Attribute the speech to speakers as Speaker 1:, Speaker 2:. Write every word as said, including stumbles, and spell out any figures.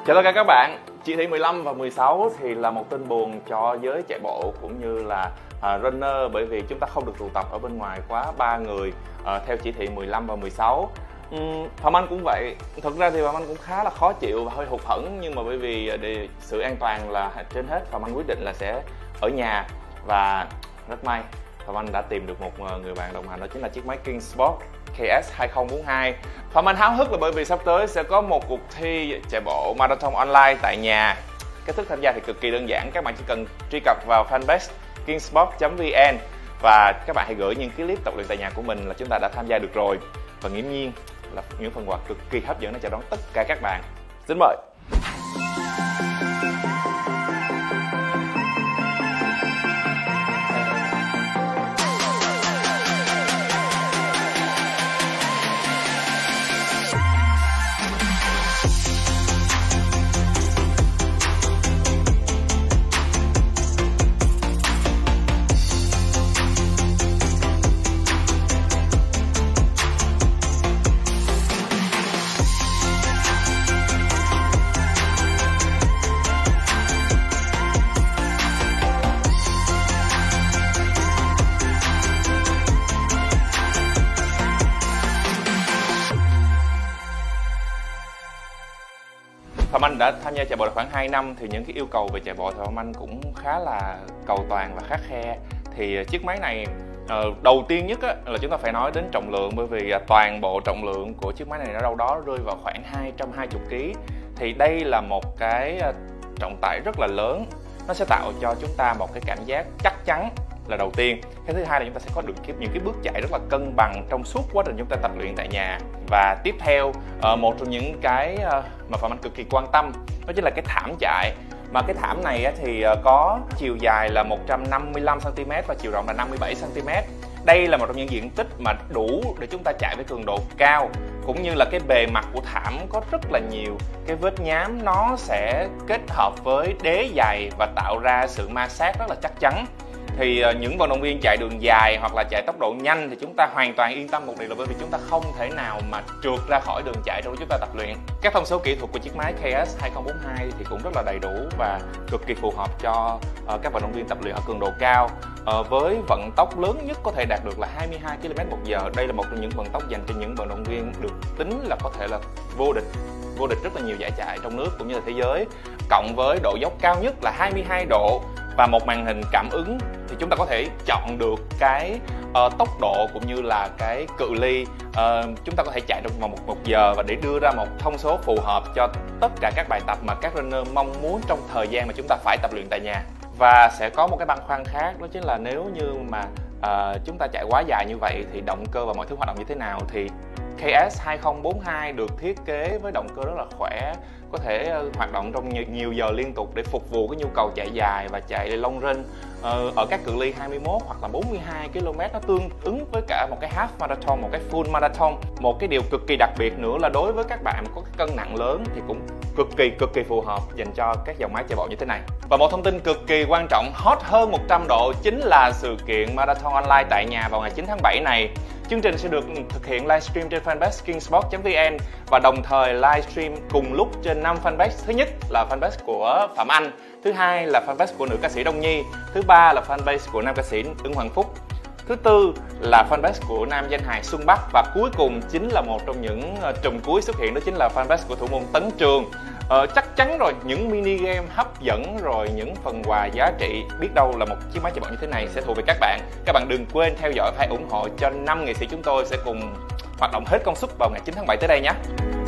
Speaker 1: Chào tất cả các bạn. Chỉ thị mười lăm và mười sáu thì là một tin buồn cho giới chạy bộ cũng như là uh, runner, bởi vì chúng ta không được tụ tập ở bên ngoài quá ba người uh, theo chỉ thị mười lăm và mười sáu. Um, Phạm Anh cũng vậy. Thực ra thì Phạm Anh cũng khá là khó chịu và hơi hụt hẫng, nhưng mà bởi vì để sự an toàn là trên hết, Phạm Anh quyết định là sẽ ở nhà. Và rất may Phạm Anh đã tìm được một người bạn đồng hành, đó chính là chiếc máy Kingsport K S hai không bốn hai. Phạm Anh háo hức là bởi vì sắp tới sẽ có một cuộc thi chạy bộ marathon online tại nhà. Cách thức tham gia thì cực kỳ đơn giản, các bạn chỉ cần truy cập vào fanpage kingsport chấm vn và các bạn hãy gửi những clip tập luyện tại nhà của mình là chúng ta đã tham gia được rồi. Và nghiễm nhiên là những phần quà cực kỳ hấp dẫn để chào đón tất cả các bạn. Xin mời. Phạm Anh đã tham gia chạy bộ được khoảng hai năm, thì những cái yêu cầu về chạy bộ thì Phạm Anh cũng khá là cầu toàn và khắt khe. Thì chiếc máy này uh, đầu tiên nhất á, là chúng ta phải nói đến trọng lượng, bởi vì uh, toàn bộ trọng lượng của chiếc máy này nó đâu đó rơi vào khoảng hai trăm hai mươi ki lô gam. Thì đây là một cái uh, trọng tải rất là lớn, nó sẽ tạo cho chúng ta một cái cảm giác chắc chắn là đầu tiên. Cái thứ hai là chúng ta sẽ có được những cái bước chạy rất là cân bằng trong suốt quá trình chúng ta tập luyện tại nhà. Và tiếp theo, một trong những cái mà Phạm Anh cực kỳ quan tâm đó chính là cái thảm chạy. Mà cái thảm này thì có chiều dài là một trăm năm mươi lăm xăng ti mét và chiều rộng là năm mươi bảy xăng ti mét. Đây là một trong những diện tích mà đủ để chúng ta chạy với cường độ cao, cũng như là cái bề mặt của thảm có rất là nhiều cái vết nhám, nó sẽ kết hợp với đế dày và tạo ra sự ma sát rất là chắc chắn. Thì những vận động viên chạy đường dài hoặc là chạy tốc độ nhanh thì chúng ta hoàn toàn yên tâm một điều là bởi vì chúng ta không thể nào mà trượt ra khỏi đường chạy trong lúc chúng ta tập luyện. Các thông số kỹ thuật của chiếc máy K S hai không bốn hai thì cũng rất là đầy đủ và cực kỳ phù hợp cho uh, các vận động viên tập luyện ở cường độ cao. Uh, với vận tốc lớn nhất có thể đạt được là hai mươi hai ki lô mét một giờ. Đây là một trong những vận tốc dành cho những vận động viên được tính là có thể là vô địch vô địch rất là nhiều giải chạy trong nước cũng như là thế giới. Cộng với độ dốc cao nhất là hai mươi hai độ và một màn hình cảm ứng, thì chúng ta có thể chọn được cái uh, tốc độ cũng như là cái cự ly uh, chúng ta có thể chạy trong vòng một, một giờ, và để đưa ra một thông số phù hợp cho tất cả các bài tập mà các runner mong muốn trong thời gian mà chúng ta phải tập luyện tại nhà. Và sẽ có một cái băn khoăn khác, đó chính là nếu như mà uh, chúng ta chạy quá dài như vậy thì động cơ và mọi thứ hoạt động như thế nào. Thì K S hai không bốn hai được thiết kế với động cơ rất là khỏe, có thể hoạt động trong nhiều, nhiều giờ liên tục để phục vụ cái nhu cầu chạy dài và chạy long run ờ, ở các cự ly hai mươi mốt hoặc là bốn mươi hai ki lô mét. Nó tương ứng với cả một cái half marathon, một cái full marathon. Một cái điều cực kỳ đặc biệt nữa là đối với các bạn có cái cân nặng lớn thì cũng cực kỳ cực kỳ phù hợp dành cho các dòng máy chạy bộ như thế này. Và một thông tin cực kỳ quan trọng, hot hơn một trăm độ, chính là sự kiện marathon online tại nhà vào ngày chín tháng bảy này. Chương trình sẽ được thực hiện livestream trên fanpage kingsport chấm vn và đồng thời livestream cùng lúc trên năm fanpage. Thứ nhất là fanpage của Phạm Anh, thứ hai là fanpage của nữ ca sĩ Đông Nhi, thứ ba là fanpage của nam ca sĩ Ưng Hoàng Phúc, thứ tư là fanpage của nam danh hài Xuân Bắc, và cuối cùng chính là một trong những trùm cuối xuất hiện, đó chính là fanpage của thủ môn Tấn Trường. Ờ, chắc chắn rồi, những mini game hấp dẫn rồi những phần quà giá trị, biết đâu là một chiếc máy chạy bộ như thế này sẽ thuộc về các bạn. Các bạn đừng quên theo dõi và hãy ủng hộ cho năm nghệ sĩ chúng tôi sẽ cùng hoạt động hết công suất vào ngày chín tháng bảy tới đây nhé.